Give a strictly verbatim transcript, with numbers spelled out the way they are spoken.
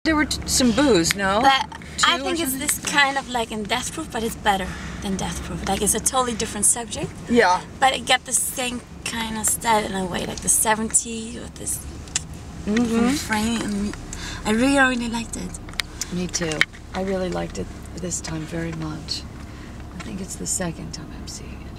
There were t some booze, no? But Two I think or it's this kind of like in Death Proof, but it's better than Death Proof. Like it's a totally different subject. Yeah. But it got the same kind of style in a way, like the seventies with this Mm-hmm. frame. And I really, really liked it. Me too. I really liked it this time very much. I think it's the second time I'm seeing it.